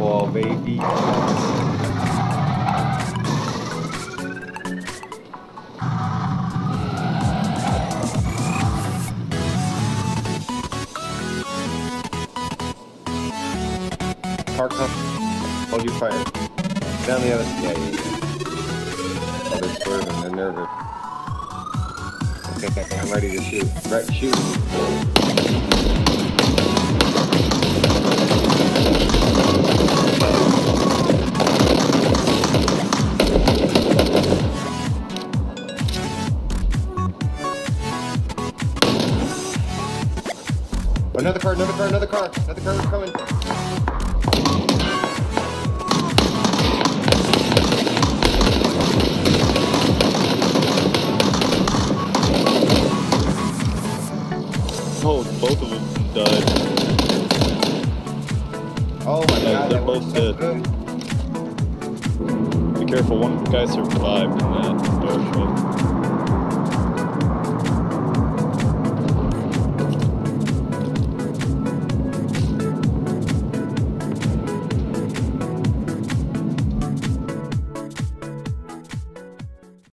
ball, baby. Car come. Hold your fire. Down the other. Yeah. Oh, they're swerving. They're nervous. Okay, I'm ready to shoot. Right, shoot. Another car is coming. Oh, both of them died. Oh my god, they're both dead. Good. Be careful, one guy survived in that door.